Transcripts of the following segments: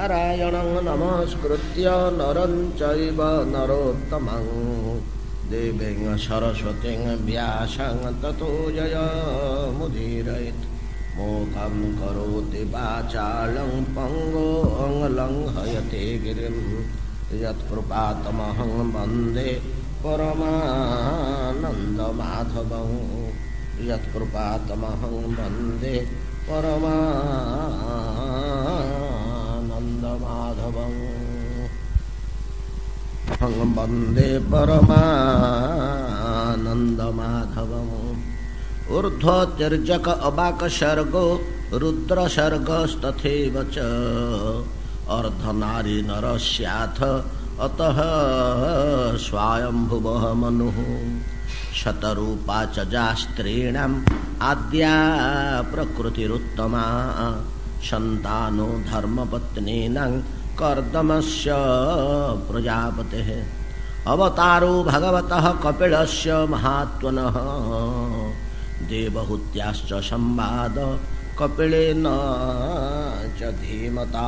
नारायणं नमस्कृत्य नरं चैव नरोत्तमं देवीं सरस्वतीं व्यासं ततो जयमुदीरयेत् मोकं करोति वाचालं पङ्गुं लङ्घयते गिरिं यत्कृपातमहं वन्दे परमानन्दमाधवं यत्कृपातमहं वन्दे परमानन्दमाधवं अहं वन्दे परमानन्दमाधवम् ऊर्ध्वतिर्जक अबाक सर्गो रुद्र सर्गस्तथैव च अर्धनारी नरस्याथ अतः स्वायंभुवः मनुः शतरूपा च जा स्त्रीणाम् आद्या प्रकृतिरुत्तमा सन्तानो धर्मपत्नीनां कर्दमस्य प्रजापतेः अवतारो भगवतः कपिलस्य महात्मनः देवहूत्याश्च संवाद कपिलेन च धीमता।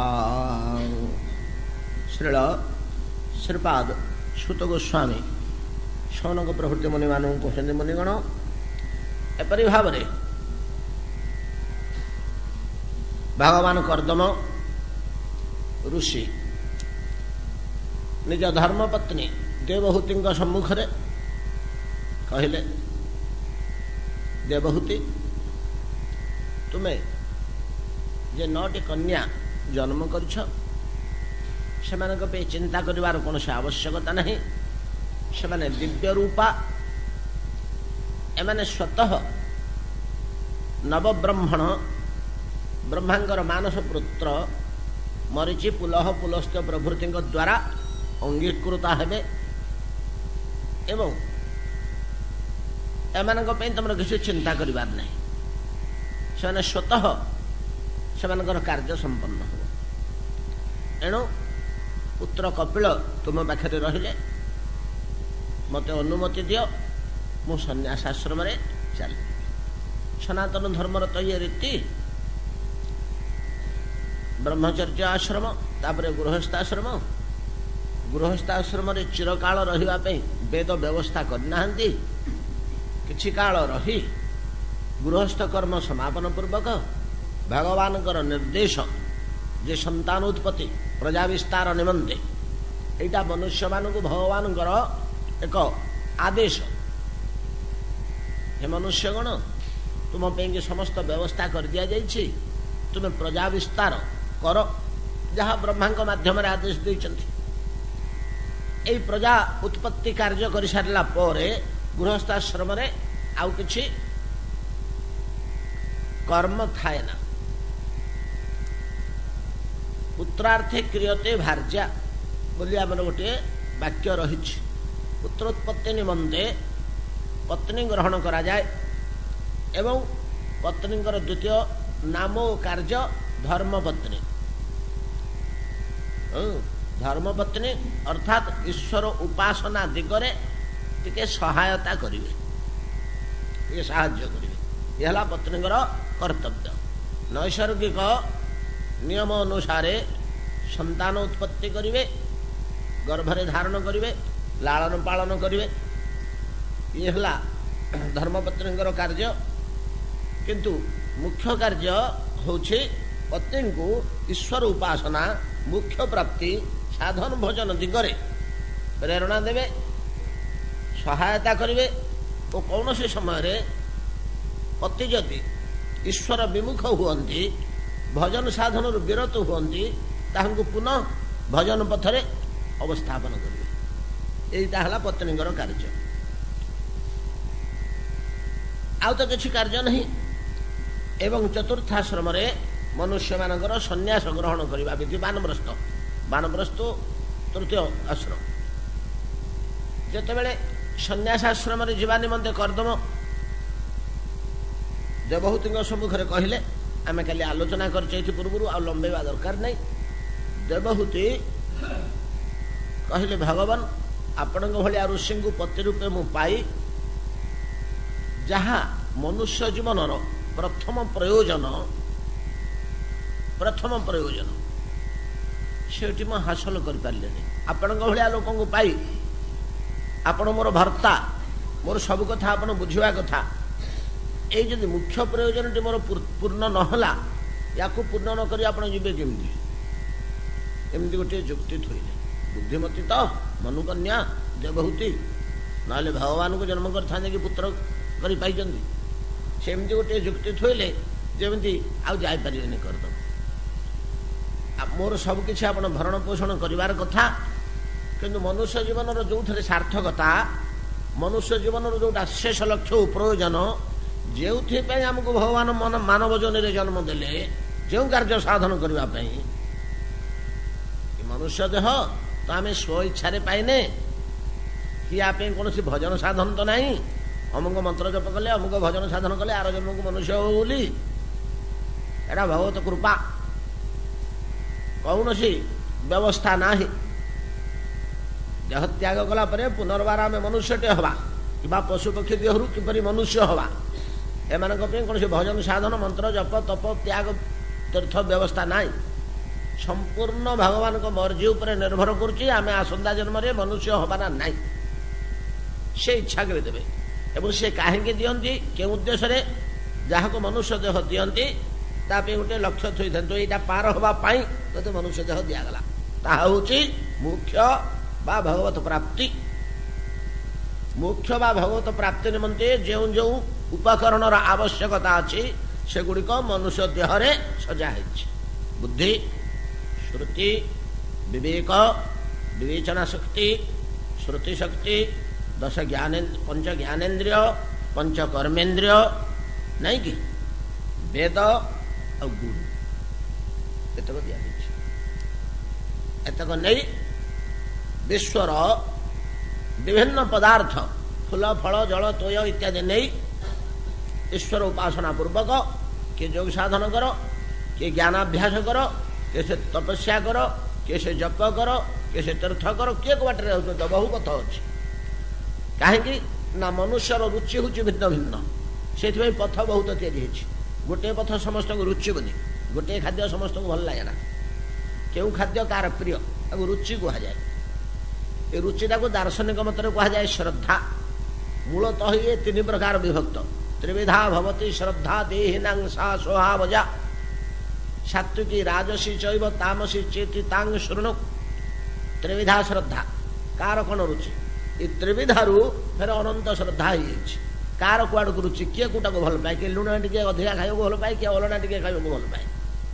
श्रील श्रीपाद सुत गोस्वामी शौनक प्रभृति मुनि मानू कहते मुनिगण एपरी भाव भगवान कर्दम ऋषि निज धर्मपत्नी देवहूति सम्मुख कहले देवहूति तुम्हें जे 9टी कन्या जन्म कर चिंता करिवार कौन से आवश्यकता नहीं से दिव्य रूपा एमाने स्वतः नवब्रह्मण ब्रह्मांगर मानस पुत्र मरीचि पुलह पुलस्त्य प्रभृति द्वारा अंगीकृता हेबे एवं एमानक पे तुम किसी चिंता करिवार नहीं से स्वतः से कार्य संपन्न हो एणु पुत्र कपिल तुम पाखे रहिले मते अनुमति दियो मु सन्यासाश्रम चल सनातन धर्मर तो ये रीति ब्रह्मचर्य आश्रम तापर गृहस्थाश्रम चिरकाल रहिबा पे वेद व्यवस्था करना किछि काल रही गृहस्थ कर्म समापन पूर्वक भगवान निर्देश जे संतानोत्पत्ति प्रजा विस्तार निमंते एटा मनुष्य मानक भगवान एक आदेश हे मनुष्यगण तुम पे समस्त व्यवस्था कर दिया जाइछि तुम प्रजा विस्तार कर जहाँ ब्रह्मा माध्यम आदेश देइछन्ति ए प्रजा उत्पत्ति कार्य कर सारा पर गृहस्थाश्रम आउ किछि कर्म थाए ना पुत्रार्थे क्रियते भार्या बोली आमर गोटे वाक्य रही पुत्रोत्पत्ति निमंते पत्नी ग्रहण करा जाए एवं पत्नी द्वितीय नाम कार्य धर्मपत्नी धर्मपत्नी अर्थात ईश्वर उपासना दिगरे टिके सहायता करिवे ये साहाय्य करिवे यहला पत्नीଙ୍କର कर्तव्य नैसर्गिक नियम अनुसार संतान उत्पत्ति करिवे गर्भरे धारण करिवे लालन पालन करिवे ये हला धर्मपत्नीଙ୍କର कार्य किंतु मुख्य कार्य होछि पत्नी को ईश्वर उपासना मुख्य प्राप्ति साधन भोजन दिगरे प्रेरणा देवे सहायता करिवे और कौन से समय पति जदि ईश्वर विमुख हुअन्ति भजन साधन विरत हुअन्ति ताहांकु पुनः भजन पथरे अवस्थापन करिवे एटा हला पत्नीଙ୍କର कार्य आउ तो किछि कार्य नहीं एवं चतुर्थाश्रम मनुष्य मानकर सन्यास ग्रहण करने विधि बानप्रस्थ तृतीय आश्रम जितेबले सन्यासाश्रम जीवा निमंते कर्दम देवहूति सम्मुख कहले आम काली आलोचना कर पूर्व आ लंबेवा दरकार नहीं देवहूति कहले भगवान आपण भाया ऋषि को पति रूपे मु पाई जहाँ मनुष्य जीवन प्रथम प्रयोजन सेठी मैं हासिल कर पारे आपण भाया लोक पाई आपण मोर भर्ता मोर सब कथा आपण बुझा कथा ये जब मुख्य प्रयोजन टी मोर पूर्ण नहला या पूर्ण न कर जीवे केमती एमती गोटे जुक्ति थोइले बुद्धिमती तो मनुकन्या देवहूति ना भगवान को जन्म कर पुत्र कर सेमती गोटे जुक्ति थोइले जमी आईपारे करद मोर सबकि आप भरण पोषण करार कथा किंतु मनुष्य जीवन जो थे सार्थकता मनुष्य जीवन जोटा शेष लक्ष्य प्रयोजन जो आमको भगवान मन मानव जन जन्म देले जो कार्य साधन करने मनुष्य देह तो आम स्व इच्छा पाइने कि आप कौन भजन साधन तो नहीं अमुक मंत्र जप कले अमुक भजन साधन कले आर जन्म को मनुष्य हो बोली एटा भगवत कृपा कौन सी व्यवस्था ना देह त्याग कला पुनर्बार आम मनुष्यटे हवा कि पशु पक्षी देहरु किपरि मनुष्य हवा एम कौन सी भजन साधन मंत्र जप तप त्याग तीर्थ व्यवस्था ना संपूर्ण भगवान को मर्जी उपर निर्भर करुच्ची आम आसंता जन्म मनुष्य हबार ना से इच्छा करदेवे एवं से कहीं दियंती के उद्देश्य जहाँ को मनुष्य देह दियंती तापे गोटे लक्ष्य थी था यहाँ पार हाँपाई तो मनुष्य देह दिगला ताहा हूँ मुख्य बा भगवत प्राप्ति मुख्य बा भगवत प्राप्ति निमंते जो जो उपकरण आवश्यकता अच्छी से गुड़िक मनुष्य देहरे सजा है बुद्धि श्रुति विवेक विवेचना शक्ति श्रुति शक्ति 10 पंच ज्ञानेन्द्रिय पंच कर्मेन्द्रिय नहीं कि वेद और गुरु एतक दिया एतक नहीं विश्वर विभिन्न पदार्थ फूल फल जल तोय इत्यादि नहीं ईश्वर उपासना पूर्वक किए योग साधन कर किए ज्ञानाभ्यास कर किए से तपस्या कर किए से जप कर किए से तीर्थ कर किए को बाटे बहु पथ अच्छी कहीं ना मनुष्यर रुचि हूँ भिन्न भिन्न से पथ बहुत तैयारी गोटे पथ समस्त को रुचि बनी गोटे खाद्य समस्त को भल लगे ना क्यों खाद्य कार प्रिय रुचि कहुए ये रुचिटा को दार्शनिक मत कहुए श्रद्धा मूलतः ये 3 प्रकार विभक्त त्रिविधा भवती श्रद्धा देहिनां सा स्वभावजा सात्विकी राजसी चैव तामसी चेति तांग शृणु त्रिविधा श्रद्धा कार कौन रुचि ये त्रिविधारू फिर अनंत श्रद्धा हो कार कुआड़ को रुचि किए कोटा को भल पाए किए लुण टे अधिका खाइबा भल पाए किए अलना टे खाइबा भल पाए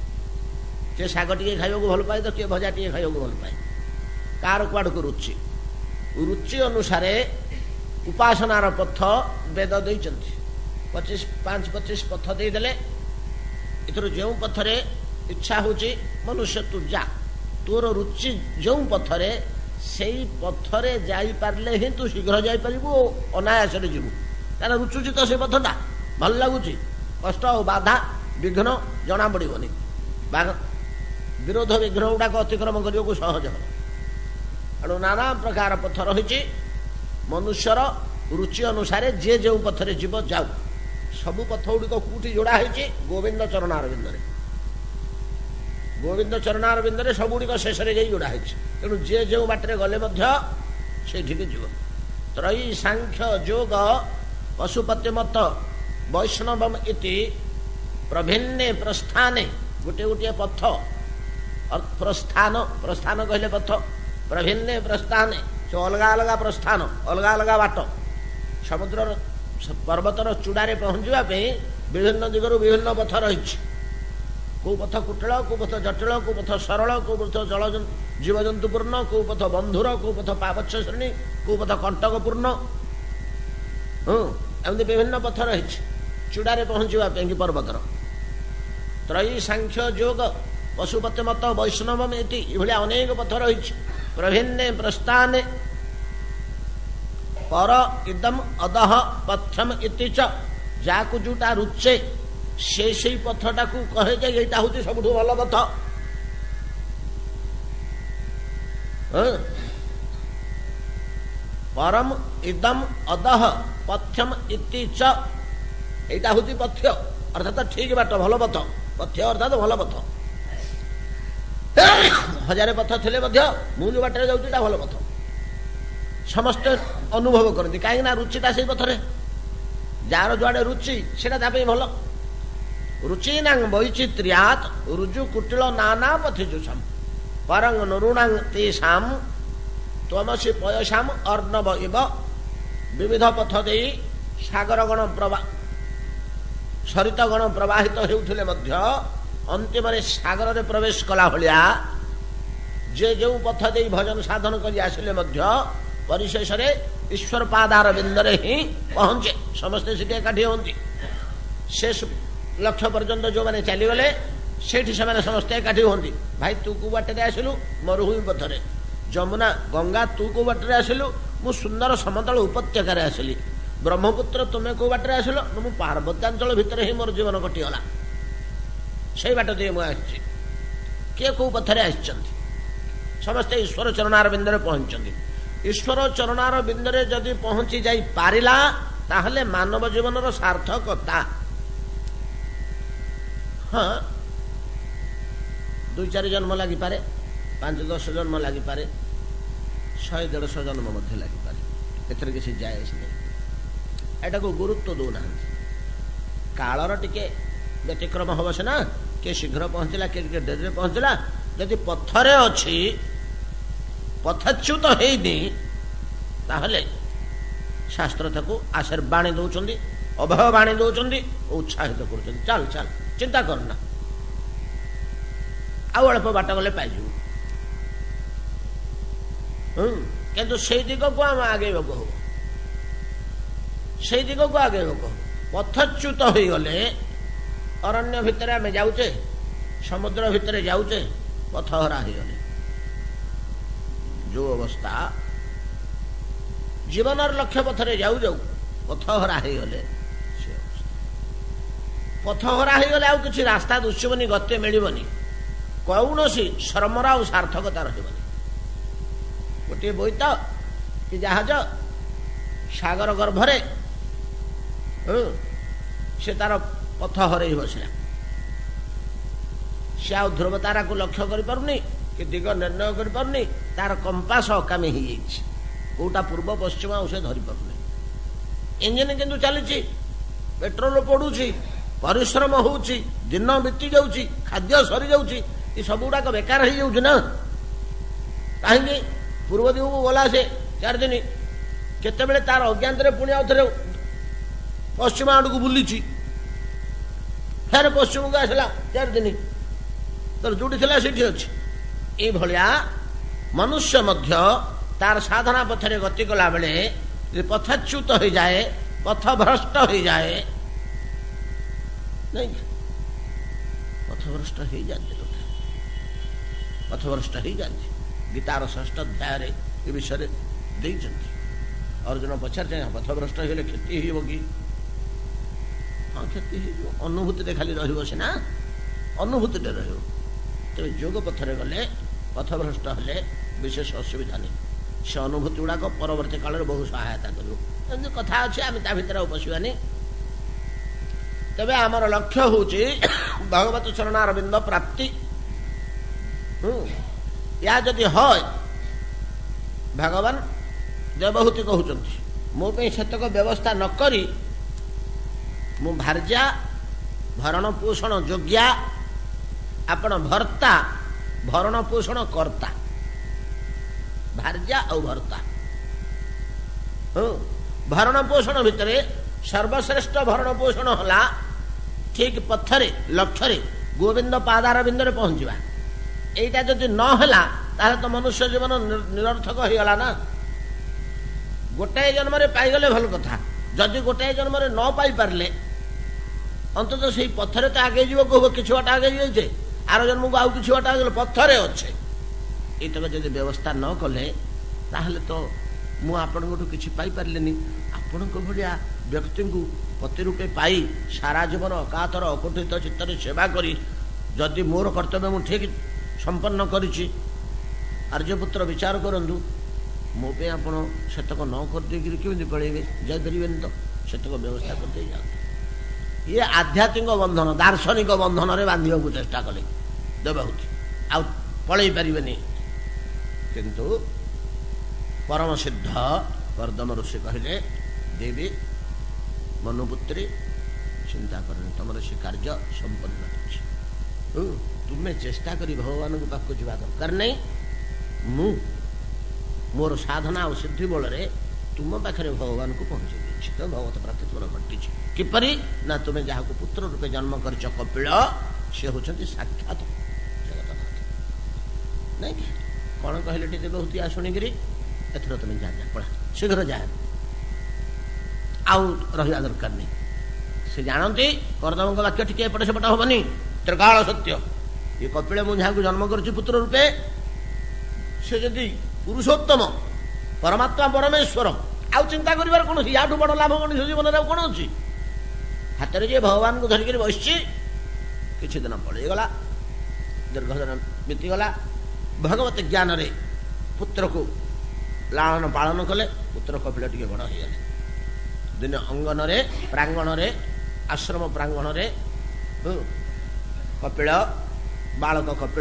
किए शाग टे खाइबा भल पाए तो किए भजा टे खाइबा भल पाए कार कुआड़ को रुचि रुचि अनुसार उपासनार पथ वेद देइचंती 25 पथ देदेले एथर जो पथरे इच्छा होची मनुष्य तू जा तोर रुचि जो पथरे से पथरे जाई पारले ही तू शीघ्र जाई परिबो अनायास रे जीवु तार रुचुची तो से पथटा भल लगुची कष्ट और बाधा विघ्न जना पड़ोनी विरोध विघ्न गुड़ाक अतिक्रम करने को सहज हम एणु नाना प्रकार पथ रही मनुष्यर रुचि अनुसार जे जो पथरे जीव जाऊ सबु पथ गुड़िक कौटी जोड़ा है गोविंद चरणारविंद गोविंद चरणारविंद सबुड़ शेष जोड़ा है तेणु जे जो बाटे गले से जीव त्रयी सांख्य जोग पशुपति मत वैष्णवम इति प्रभिन्ने प्रस्थाने गोटे गोटे पथ प्रस्थान प्रस्थान कहले पथ प्रभिन्ने प्रस्थाने से अलग अलग प्रस्थान अलग अलग बाट समुद्र पर्वतर चूड़ारे पहुंचा विभिन्न दिगरु विभिन्न पथ रही कौ पथ कुटिल कौ पथ जटिल कौ पथ सरल कौ पथ जल जीवजंतुपूर्ण कौ पथ बंधुर कौ पथ पावच्छ श्रेणी कौ पथ कंटकपूर्ण एमती विभिन्न पथ रही चूड़ारे पहुंचापी पर्वतर त्रयी सांख्य जोग पशुपति मत वैष्णवम इति अनेक पथ रही प्रभिन्ने प्रस्थाने पर इदम अदह पथ्यम इति च जाकु जोटा रुचे से पथटा को कहे जे एटा होती सब भल पथ परम इदम अदह पथ्यम इति च एटा होती पथ्य अर्थात ठीक बाट भल पथ पथ्य अर्थात भल पथ ହଜାରେ ପଥ ଥିଲେ ମଧ୍ୟ ମୁଁ ଯେଉଁ ବାଟରେ ଯାଉଛି ଏଇଟା ଭଲ ପଥ ସମସ୍ତେ ଅନୁଭବ କରନ୍ତି। କାହିଁକିନା ରୁଚିଟା ସେଇ ପଥରେ, ଯାହାର ଯୁଆଡ଼େ ରୁଚି ସେଇଟା ତା ପାଇଁ ଭଲ। ରୁଚିନାଂ ବୈଚିତ୍ର୍ୟାତ୍ ରୁଜୁ କୁଟିଳ ନାନା ପଥିଜୁଷାମ୍ ପରଂ ନରୁଣାଂ ତେଷାଂ ତ୍ୱମସି ପୟସାମ୍ ଅର୍ଣ୍ଣବ ଇବ। ବିବିଧ ପଥ ଦେଇ ସାଗରଗଣ ସରିତଗଣ ପ୍ରବାହିତ ହେଉଥିଲେ ମଧ୍ୟ ଅନ୍ତିମରେ ସାଗରରେ ପ୍ରବେଶ କଲା ଭଳିଆ ଯେ ଯେଉଁ ପଥ ଦେଇ ଭଜନ ସାଧନ କରି ଆସିଲେ ମଧ୍ୟ ପରିଶେଷରେ ଈଶ୍ୱର ପାଦାର ବିନ୍ଦରେ ହିଁ ପହଞ୍ଚେ। ସମସ୍ତେ ସେଠି ଏକାଠି ହୁଅନ୍ତି। ଶେଷ ଲକ୍ଷ୍ୟ ପର୍ଯ୍ୟନ୍ତ ଯେଉଁମାନେ ଚାଲିଗଲେ ସେଇଠି ସେମାନେ ସମସ୍ତେ ଏକାଠି ହୁଅନ୍ତି। ଭାଇ ତୁ କେଉଁ ବାଟରେ ଆସିଲୁ? ମରୁଭୂମି ପଥରେ। ଯମୁନା ଗଙ୍ଗା ତୁ କେଉଁ ବାଟରେ ଆସିଲୁ? ମୁଁ ସୁନ୍ଦର ସମତଳ ଉପତ୍ୟକାରେ ଆସିଲି। ବ୍ରହ୍ମପୁତ୍ର ତୁମେ କେଉଁ ବାଟରେ ଆସିଲ? ମୁଁ ପାର୍ବତ୍ୟାଞ୍ଚଳ ଭିତରେ ହିଁ ମୋର ଜୀବନ କଟିଗଲା। ସେଇ ବାଟ ଦେଇ ମୁଁ ଆସିଛି। କିଏ କେଉଁ ପଥରେ ଆସିଛନ୍ତି? ସମସ୍ତେ ଈଶ୍ୱର ଚରଣାର ବିନ୍ଦରେ ପହଞ୍ଚିଛନ୍ତି। ଈଶ୍ୱର ଚରଣାର ବିନ୍ଦରେ ଯଦି ପହଞ୍ଚି ଯାଇ ପାରିଲା ତାହେଲେ ମାନବ ଜୀବନର ସାର୍ଥକତା। ହଁ, 2-4 ଜନ୍ମ ଲାଗିପାରେ, 5-10 ଜନ୍ମ ଲାଗିପାରେ, 100-150 ଜନ୍ମ ମଧ୍ୟ ଲାଗିପାରେ, ଏଥିରେ କିଛି ଯାଏସ ନାହିଁ। ଏଟାକୁ ଗୁରୁତ୍ୱ ଦେଉନାହାନ୍ତି। କାଳର ଟିକେ ବ୍ୟତିକ୍ରମ ହେବ ସିନା, କିଏ ଶୀଘ୍ର ପହଞ୍ଚିଲା, କିଏ ଟିକେ ଡେରିରେ ପହଞ୍ଚିଲା। ଯଦି ପଥରେ ଅଛି, ପଥଚ୍ୟୁତ ହେଇନି, ତାହେଲେ ଶାସ୍ତ୍ର ତାକୁ ଆଶୀର୍ବାଦ ବାଣୀ ଦେଉଛନ୍ତି, ଅଭୟ ବାଣୀ ଦେଉଛନ୍ତି, ଉତ୍ସାହିତ କରୁଛନ୍ତି। ଚାଲ ଚାଲ, ଚିନ୍ତା କରନା, ଆଉ ଅଳ୍ପ ବାଟ ଗଲେ ପାଇଯିବୁ। କିନ୍ତୁ ସେଇ ଦିଗକୁ ଆମେ ଆଗେଇବାକୁ ହବ, ସେଇ ଦିଗକୁ ଆଗେଇବାକୁ ହବ। ପଥଚ୍ୟୁତ ହୋଇଗଲେ ଅରଣ୍ୟ ଭିତରେ ଆମେ ଯାଉଛେ, ସମୁଦ୍ର ଭିତରେ ଯାଉଛେ, ପଥହରା ହେଇଗଲେ ଯେଉଁ ଅବସ୍ଥା, ଜୀବନର ଲକ୍ଷ୍ୟ ପଥରେ ଯାଉ ଯାଉ ପଥହରା ହେଇଗଲେ ସେ ଅବସ୍ଥା। ପଥହରା ହେଇଗଲେ ଆଉ କିଛି ରାସ୍ତା ଦୁଶିବନି, ଗତି ମିଳିବନି, କୌଣସି ଶ୍ରମର ଆଉ ସାର୍ଥକତା ରହିବନି। ଗୋଟିଏ ବୋଇତ କି ଜାହାଜ ସାଗର ଗର୍ଭରେ ସେ ତାର ପଥ ହରେଇ ବସିଲା। ସେ ଆଉ ଧ୍ରୁବ ତାରାକୁ ଲକ୍ଷ୍ୟ କରିପାରୁନି କି ଦିଗ ନିର୍ଣ୍ଣୟ କରିପାରୁନି। ତାର କମ୍ପାସ ଅକାମୀ ହେଇଯାଇଛି, କୋଉଟା ପୂର୍ବ ପଶ୍ଚିମ ଆଉ ସେ ଧରିପାରୁନି। ଇଞ୍ଜିନ କିନ୍ତୁ ଚାଲିଛି, ପେଟ୍ରୋଲ ପଡୁଛି, ପରିଶ୍ରମ ହଉଛି, ଦିନ ବିତି ଯାଉଛି, ଖାଦ୍ୟ ସରିଯାଉଛି, ଏ ସବୁ ଗୁଡାକ ବେକାର ହେଇଯାଉଛି ନା। କାହିଁକି? ପୂର୍ବ ଦିଗକୁ ଗଲା ସେ 4 ଦିନ, କେତେବେଳେ ତାର ଅଜ୍ଞାତରେ ପୁଣି ଆଉ ଥରେ ପଶ୍ଚିମ ଆଡକୁ ବୁଲିଛି, ଫେର ପଶ୍ଚିମକୁ ଆସିଲା 4 ଦିନ, ତୋର ଯୋଉଠି ଥିଲା ସେଠି ଅଛି। ଏଇଭଳିଆ ମନୁଷ୍ୟ ମଧ୍ୟ ତାର ସାଧନା ପଥରେ ଗତି କଲା ବେଳେ ପଥଚ୍ୟୁତ ହୋଇଯାଏ, ପଥଭ୍ରଷ୍ଟ ହୋଇଯାଏ। ନାଇଁ, ପଥଭ୍ରଷ୍ଟ ହେଇଯାନ୍ତି, ପଥଭ୍ରଷ୍ଟ ହେଇଯାନ୍ତି। ଗୀତାର 6ଠ ଅଧ୍ୟାୟରେ ଏ ବିଷୟରେ ଦେଇଛନ୍ତି। ଅର୍ଜୁନ ପଚାରିଲେ ପଥଭ୍ରଷ୍ଟ ହେଇଗଲେ କ୍ଷତି ହେଇବ କି? ହଁ, କ୍ଷତି ହେଇଯିବ, ଅନୁଭୂତିରେ ଖାଲି ରହିବ ସିନା, ଅନୁଭୂତିରେ ରହିବ। ତେବେ ଯୋଗ ପଥରେ ଗଲେ, ପଥଭ୍ରଷ୍ଟ ହେଲେ ବିଶେଷ ଅସୁବିଧା ନାହିଁ। ସେ ଅନୁଭୂତି ଗୁଡାକ ପରବର୍ତ୍ତୀ କାଳରେ ବହୁ ସହାୟତା କରିବ। ଏମିତି କଥା ଅଛି, ଆମେ ତା ଭିତରେ ଆଉ ପଶିବାନି। ତେବେ ଆମର ଲକ୍ଷ୍ୟ ହଉଛି ଭଗବତ ଚରଣାରବିନ୍ଦ ପ୍ରାପ୍ତି। ୟା ଯଦି হয়, ଭଗବାନ ଦେବହୂତି କହୁଛନ୍ତି, ମୋ ପାଇଁ ସେତକ ବ୍ୟବସ୍ଥା ନ କରି ମୁଁ ଭାର୍ଯ୍ୟା, ଭରଣ ପୋଷଣ ଯୋଗ୍ୟା, ଆପଣ ଭର୍ତ୍ତା, ଭରଣ ପୋଷଣ କର୍ତ୍ତା। ଭାର୍ଯ୍ୟା ଆଉ ଭର୍ତ୍ତା। ଭରଣ ପୋଷଣ ଭିତରେ ସର୍ବଶ୍ରେଷ୍ଠ ଭରଣ ପୋଷଣ ହେଲା ଠିକ ପଥରେ, ଲକ୍ଷ୍ୟରେ, ଗୋବିନ୍ଦ ପାଦାର ବିନ୍ଦରେ ପହଞ୍ଚିବା। এইটা যদি ন ହେଲା ତାହେଲେ ତ ମନୁଷ୍ୟ ଜୀବନ ନିରର୍ଥକ ହେଇଗଲା ନା। ଗୋଟାଏ ଜନ୍ମରେ ପାଇଗଲେ ଭଲ କଥା, ଯଦି ଗୋଟାଏ ଜନ୍ମରେ ନ ପାଇପାରିଲେ ଅନ୍ତତଃ ସେଇ ପଥରେ ତ ଆଗେଇ ଯିବ। କହବ କିଛି ବାଟ ଆଗେଇ ଯାଇଛେ, ଆର ଜନ୍ମକୁ ଆଉ କିଛି ବାଟ ଆଗେଇ ପଥରେ ଅଛେ। ଏଇତକ ଯଦି ବ୍ୟବସ୍ଥା ନ କଲେ ତାହେଲେ ତ ମୁଁ ଆପଣଙ୍କଠୁ କିଛି ପାଇପାରିଲିନି। ଆପଣଙ୍କ ଭଳିଆ ବ୍ୟକ୍ତିଙ୍କୁ ପତି ରୂପେ ପାଇ ସାରା ଜୀବନ ଅକାତର ଅକୁଣ୍ଠିତ ଚିତ୍ତରେ ସେବା କରି ଯଦି ମୋର କର୍ତ୍ତବ୍ୟ ମୁଁ ଠିକ ସମ୍ପନ୍ନ କରିଛି, ଆର୍ଯ୍ୟପୁତ୍ର ବିଚାର କରନ୍ତୁ, ମୋ ପାଇଁ ଆପଣ ସେତକ ନ କରିଦେଇକିରି କେମିତି ପଳେଇବେ? ଯାଇପାରିବେନି ତ, ସେତକ ବ୍ୟବସ୍ଥା କରିଦେଇ ଯାଆନ୍ତୁ। ଇଏ ଆଧ୍ୟାତ୍ମିକ ବନ୍ଧନ, ଦାର୍ଶନିକ ବନ୍ଧନରେ ବାନ୍ଧିବାକୁ ଚେଷ୍ଟା କଲେ ଦେବହୂତି। ଆଉ पलई पारे किंतु परम सिद्ध कर्दम ऋषि कहले देवी मनुपुत्री चिंता करनी तुम से कार्य संपन्न हो तुम्हें चेष्टा करी भगवान को पाक जा दरकार नहीं मु मोर साधना और सिद्धि बल तुम पाखे भगवान को पहुंचे देछि तो भगवत प्राप्ति तुम घटी किपरि ना तुम्हें जहाँ को पुत्र रूपे जन्म कर कपिल सी होती साक्षात जगतनाथ नहीं कौन कहले टी बहुत शुणिकी एथर तुम जा पड़ा शीघ्र जा आउ रहा दरकार नहीं से जानती कर्दम वाक्य टी एपटे सेपटे हेनी त्रिकाल सत्य ये कपिल मुझे जहाँ जन्म कर पुत्र रूपे से जदि पुरुषोत्तम परमात्मा परमेश्वर आउ चिंता कर कौन या बड़ लाभ मनुष्य जीवन कौन अच्छी हाथ में जी भगवान को धरिक बस किसी दिन पलैगला दीर्घ दिन बीतीगला भगवत ज्ञान रे पुत्र को लालन पालन कले पुत्र कपिल टे बड़ हो गले दिन अंगन रे प्रांगण रे आश्रम प्रांगण रे कपिल बालक कपिल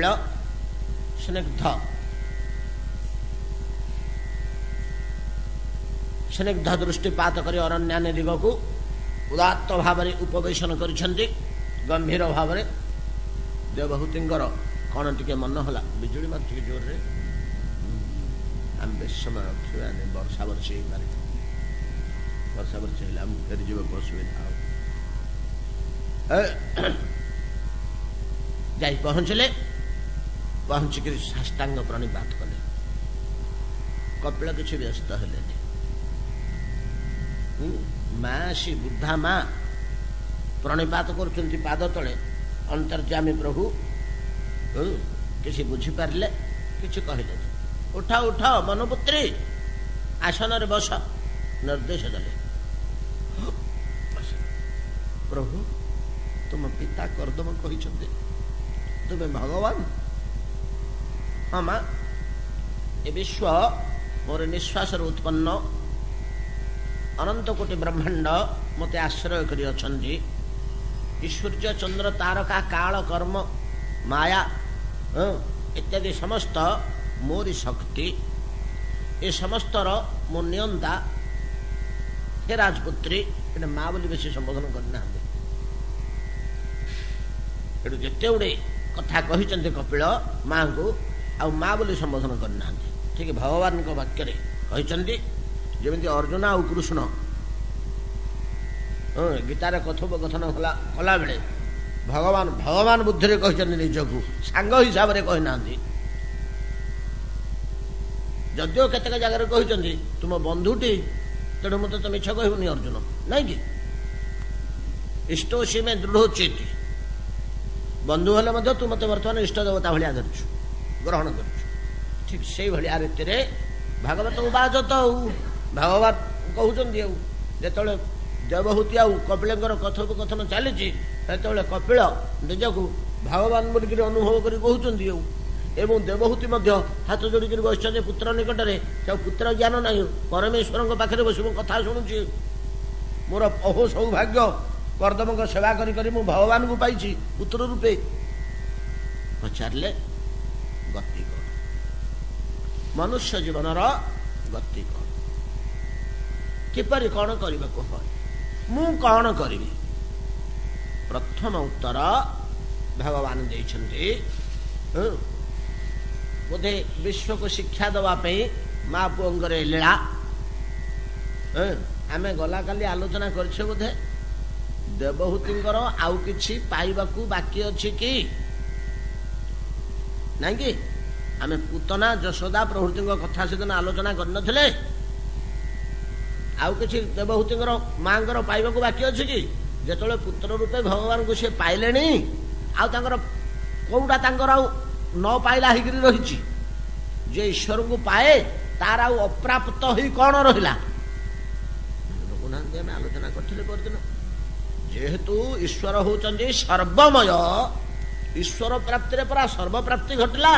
स्निग्ध दृष्टिपात कर अरण्यान्य दिग को उदात्त भाव उपवेशन कर गंभीर भाव देवहूति कौन टे मन है बिजुली मार्च जोर रे आम बेस समय रखा वर्षा वर्षी पारे वर्षा वर्षी फेरी जीवन असुविधा जा पहुँचले पहुँचिक साष्टांग प्रणिपात कले कपिल किसी व्यस्त हेले माँ सी बुद्धा माँ प्रणिपात कर पाद तले अंतर्जामी प्रभु किसी बुझीपारे कि कहले उठा उठा मनुपुत्री आसन रे बस निर्देश देले प्रभु तुम पिता कर्दम कही तुम्हें भगवान हाँ माँ ए विश्व मोर निश्वास उत्पन्न अनंत कोटि ब्रह्मांड मते आश्रय करी अछंती सूर्य चंद्र तारका काल कर्म माया इत्यादि समस्त मोरी शक्ति ए समस्तर मो नियंता हे राजपुत्री एटा माँ बोली बेसी संबोधन करना जिते गुड़े कथा कही कपिल माँ को आ माँ बोली संबोधन करना ठीक भगवान वाक्य कहते जमी अर्जुन आउ कृष्ण गीतार कथोपकथन कला बेले भगवान भगवान बुद्धि कहते निजकू सांग हिसाब से कहना जदिव केतक जगार कहते तुम बंधुटी तेणु मत तो मिछ कहनी अर्जुन नहीं कि इष्टोसी में दृढ़ोचित बंधु हेल्ले तू मत बर्तमान इष्ट देवता भाया धरचु ग्रहण कर ठीक से भाया रीति भागवत उवाच तो भगवान कहते जो देवहूति आउ कपिल कथोपकथन चली कपिल निजक भगवान बोलिक अनुभव कर कहते एवं देवहूति हाथ जोड़िक बस पुत्र निकट में पुत्र ज्ञान ना परमेश्वर पाखे बस कथा शुणुची मोर अहो सौभाग्य कर्दम सेवा करी भगवान को पाई पुत्र रूपे पचारे गति कौन मनुष्य जीवन गति कौन किपरि कौन करने को मु कौन करी प्रथम उत्तर भगवान देइछन्ति बोधे विश्व को शिक्षा दवाई माँ पुअर लीला आम गला काली आलोचना करछे बोधे देवहूतिंकर आउ किछि पाइबाकू बाकी अछि कि नहीं कि आम पूतना यशोदा प्रभृति कथा से आलोचना करनथिले आउ किछि देवहूतिंकर मांकर पाइबाकू बाकी अछि कि जेतले पुत्र रूपे भगवान को से पाइले आउ तांकर कोउटा तांकर आउ न पाइला हिगिरी रही जे ईश्वर को पाए तार आउ अप्राप्त ही कौन रहा आलोचना करथिले परदिन जेहेतु ईश्वर होचंदी सर्वमय ईश्वर प्राप्ति परा सर्वप्राप्ति घटला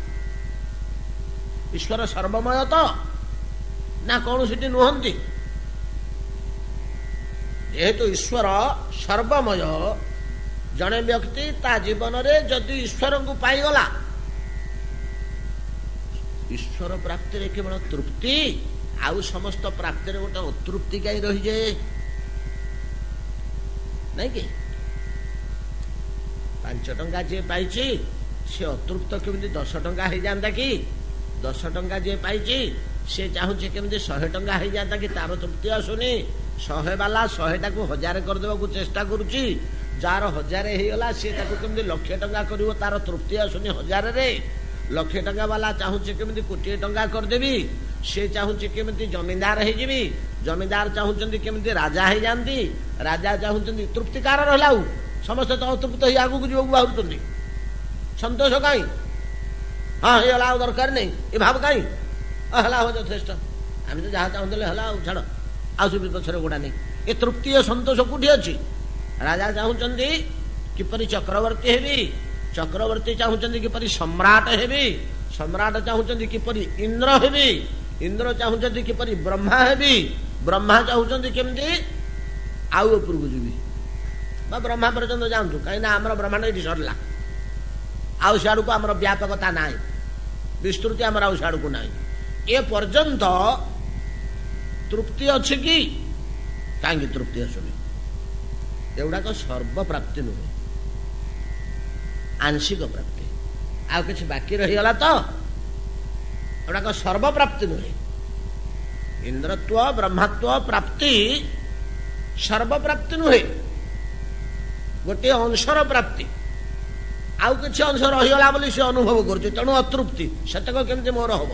ईश्वर सर्वमय तो ना कौन सीटी नुहंती जेहेतु ईश्वर सर्वमय जड़े व्यक्ति ता जीवन रे जदि ईश्वर को पाईगला ईश्वर प्राप्ति रे केवल तृप्ति आउ समस्त प्राप्ति रे गोटे अतृप्ति कहीं रही जाए नहीं कि 5 टंका जे पाइछि से अतृप्त केमती 10 टंका हो जाता कि 10 टंका जे पाइछि से चाहूँ केमती 100 टंका हो जाता कि तार तृप्ति आसुनी 100 वाला 100 को 1000 करदेवा चेष्टा करुच्ची जार 1000 होगला सी केमती 1,00,000 टंका कर तार तृप्ति आसुनी 1000 रे 1,00,000 टंका वाला चाहूँ केमती 1,00,000 टंका करदेवी सी चाहूँ केमती जमींदार होगी जमींदार चाहूँ केमती राजा हो जाती राजा चाहूँ तृप्तिकार रहा समस्ते तो अतृप्त ही आगू जीवन बाहर संतोष कहीं हाँ ये दरकार नहीं ये भाव कहीं हला हो यथेष्ट आम तो जहाँ चाहूले हला छाड़ आसु पछरे गोड़ा नहीं ये तृप्ति संतोष कौटी अच्छी राजा चाहूँगी किपरि चक्रवर्ती हेबी चक्रवर्ती चाहूँगी किपरि सम्राट हेबी सम्राट चाहूँगी किपरि इंद्र हेबी इंद्र चाहूँगी किपरि ब्रह्मा हेबी ब्रह्मा चाहूँगी केमती आउ उपरକୁ ଯିବି बा ब्रह्मा पर्यंत जातु कहीं आम ब्रह्मांड ये सरला आउ सियाड़ को आम व्यापकता ना विस्तृति आम आउ सियाड़ को ना ए पर्यंत तृप्ति अच्छी कि कहीं तृप्ति आसुनी एगुड़ाक सर्वप्राप्ति नुहे आंशिक प्राप्ति आउ कि बाकी रहीगला तो एगुड़ाक सर्वप्राप्ति नुहे इंद्रत्व ब्रह्मत्व प्राप्ति सर्वप्राप्ति नुहे गोटे अंशर प्राप्ति आउ कि अंश रहीगला बोली से अनुभव करुचे तेणु अतृप्ति सेतक केमती मोर हम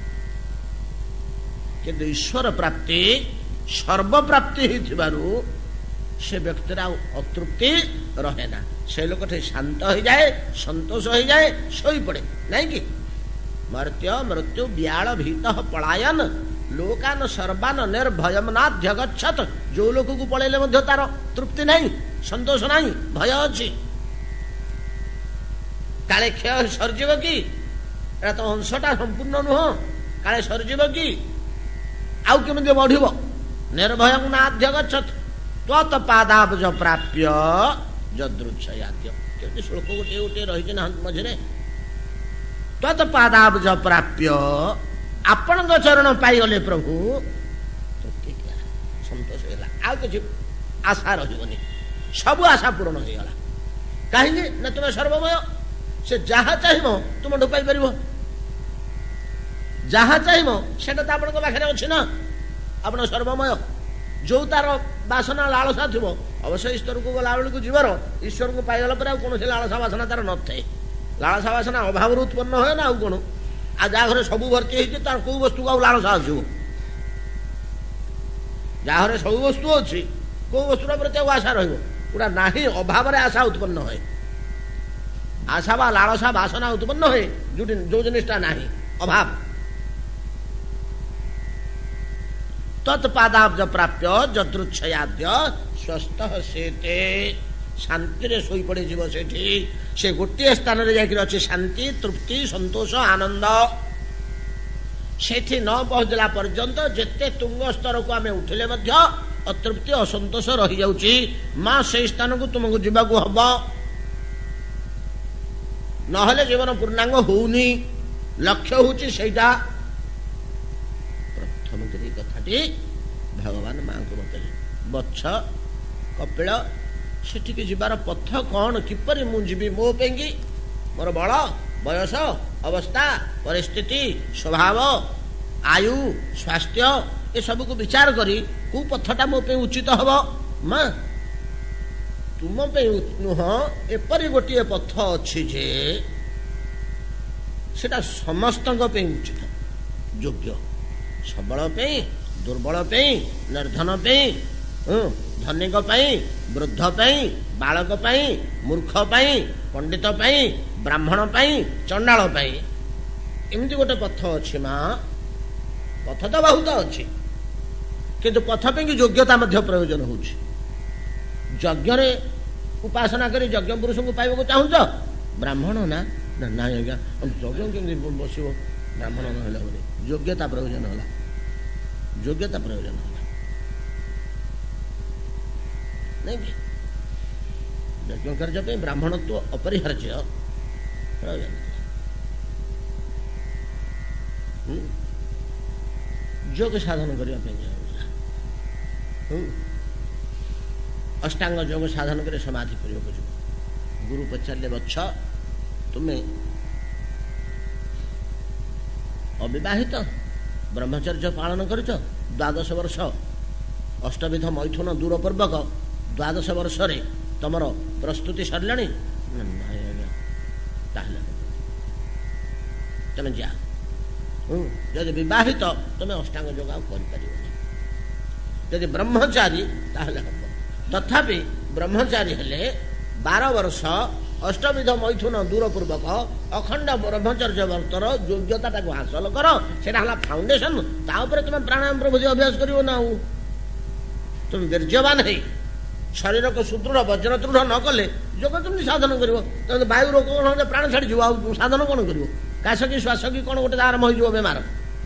किंतु ईश्वर प्राप्ति सर्वप्राप्ति हो से व्यक्तिर अतृप्ति रहे ना से लोक शांत हो जाए संतोष हो जाए सोई पड़े नहीं कि मर्त्य मृत्यु व्याल भीत पलायन लोकान सर्वान निर्भयम नाध्यगच्छत जो लोक को पलैले तार तृप्ति नहीं संतोष नहीं भय अच्छी काले क्षय सरजीव कि तो अंशटा संपूर्ण नुह काले सरजीव कि आउ केमती बढ़ निर्भय नाध्यगच्छत त्वत पादाब्ज प्राप्य जदृच्छयाद्य केमती श्लोक गोटे गोटे रही मझे त्वत पादाब्ज प्राप्य आपण चरण पाईगले प्रभु संतोष होगा आउ कि आशा रही सब आशा पूर्ण होगा कहीं ना तुम्हें सर्वमय से जहाँ चाहिए तुम पाई पार जहाँ चाहिए सेटा तो आपण पाखे अच्छे ना आप सर्वमय जो तार बासना लालसा थी अवश्य ईश्वर को गला बेलू जीवर ईश्वर को पाईगला कौन लालसा बासना तार न थे लालसा बासना अभाव उत्पन्न हुए ना आउ कौन आ जहाँ घर सब भर्ती होती तार कौ वस्तु को लालसा आसो जहाँ घर सब वस्तु अच्छी कौ वस्तुर प्रति आशा रूरा ना अभाव आशा उत्पन्न हुए आशा बा लालसा बासना उत्पन्न हुए जो जिनिसटा ना अभाव तत्पादाब्ज प्राप्य जदृच्छयाद्य स्वस्थ सेते शांति शोई पड़े जीव से गोटे स्थान रे जाकर अच्छे शांति तृप्ति संतोष आनंद सेठी न पहुंचला पर्यंत जेते तुंग स्तर को आमे उठिले मध्य अतृप्ति असंतोष रही जाउची मां से स्थान को तुमको जीवाकू हब नहले जीवन पूर्णांग होउनी लक्ष्य होउची सेटा प्रथम करी कथाटी भगवान मां को बतले बच्छ कपिल सेठिके जीवार पथ कौन किपरि मु जीवी मो पेंगी मोर बल बयस अवस्था परिस्थिति स्वभाव आयु स्वास्थ्य ये सब को विचार करी कौ पथटा मो पे उचित हब मां तुम पे नुह एपरि गोटे पथ अच्छी जे सेटा समस्त पे उचित योग्य सबल पे दुर्बल पे निर्धन पे धनिक वृद्ध बालक मूर्ख पंडित ब्राह्मण चंडाल एमती गोटे पथ अच्छी माँ पथ तो बहुत अच्छी किंतु पथ पे योग्यता प्रयोजन हो यज्ञ उपासना कर यज्ञ पुरुष को पाइबा चाहूच ब्राह्मण ना ना आज्ञा यज्ञ केमती बस ब्राह्मण ना योग्यता प्रयोजन है योग्यता प्रयोजन है नहीं यज्ञ कार्य ब्राह्मणत्व अपरिहार्य प्रयोजन ଯୋଗ ସାଧନ କରିବା ପାଇଁ ଯାଉଥିଲା। ଅଷ୍ଟାଙ୍ଗ ଯୋଗ ସାଧନ କରି ସମାଧି କରିବାକୁ ଯିବ। ଗୁରୁ ପଚାରିଲେ ବତ୍ସ ତୁମେ ଅବିବାହିତ ବ୍ରହ୍ମଚର୍ଯ୍ୟ ପାଳନ କରିଛ 12 ବର୍ଷ, ଅଷ୍ଟବିଧ ମୈଥୁନ ଦୂରପୂର୍ବକ 12 ବର୍ଷରେ ତମର ପ୍ରସ୍ତୁତି ସରିଲାଣି? ନାଇଁ ଆଜ୍ଞା। ତାହେଲେ ତମେ ଯା। ଯଦି ବିବାହିତ ତମେ ଅଷ୍ଟାଙ୍ଗ ଯୋଗ ଆଉ କରିପାରିବନି। ଯଦି ବ୍ରହ୍ମଚାରୀ ତାହେଲେ ହବ। ତଥାପି ବ୍ରହ୍ମଚାରୀ ହେଲେ 12 ବର୍ଷ ଅଷ୍ଟବିଧ ମୈଥୁନ ଦୂରପୂର୍ବକ ଅଖଣ୍ଡ ବ୍ରହ୍ମଚର୍ଯ୍ୟ ବ୍ରତର ଯୋଗ୍ୟତାଟାକୁ ହାସଲ କର। ସେଟା ହେଲା ଫାଉଣ୍ଡେସନ। ତା ଉପରେ ତୁମେ ପ୍ରାଣାୟାମ ପ୍ରଭୃତି ଅଭ୍ୟାସ କରିବ ନା। ଆଉ ତୁମେ ବୀର୍ଯ୍ୟବାନ ହେଇ ଶରୀରକୁ ସୁଦୃଢ଼ ବଜ୍ରଦୃଢ଼ ନ କଲେ ଯୋଗ କେମିତି ସାଧନ କରିବ? ତମେ ବାୟୁ ରୋଗ ପ୍ରାଣ ଛାଡ଼ିଯିବ। ଆଉ ସାଧନ କ'ଣ କରିବ? କାଶ କି ଶ୍ୱାସ କି କ'ଣ ଗୋଟେ ଆରମ୍ଭ ହେଇଯିବ ବେମାର।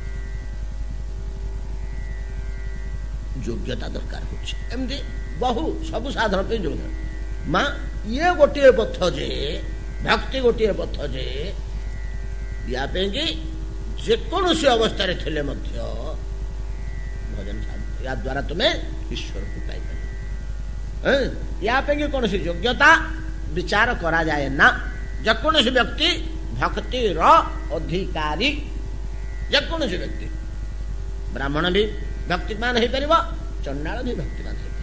ଯୋଗ୍ୟତା ଦରକାର ହଉଛି। ଏମିତି ବହୁ ସବୁ ସାଧନ ପାଇଁ ଯୋଗ୍ୟ। ମା ଇଏ ଗୋଟିଏ ପଥ ଯେ ଭକ୍ତି ଗୋଟିଏ ପଥ ଯେ ୟା ପାଇଁକି ଯେକୌଣସି ଅବସ୍ଥାରେ ଥିଲେ ମଧ୍ୟ ଭଜନ ୟା ଦ୍ୱାରା ତୁମେ ଈଶ୍ୱରକୁ ପାଇପାରିବ। ୟା ପାଇଁକି କୌଣସି ଯୋଗ୍ୟତା ବିଚାର କରାଯାଏ ନା। ଯେକୌଣସି ବ୍ୟକ୍ତି ଭକ୍ତିର ଅଧିକାରୀ, ଯେକୌଣସି ବ୍ୟକ୍ତି ବ୍ରାହ୍ମଣ ବି ଭକ୍ତିମାନ ହେଇପାରିବ, ଚଣ୍ଡାଳ ବି ଭକ୍ତିମାନ ହେଇପାରିବ,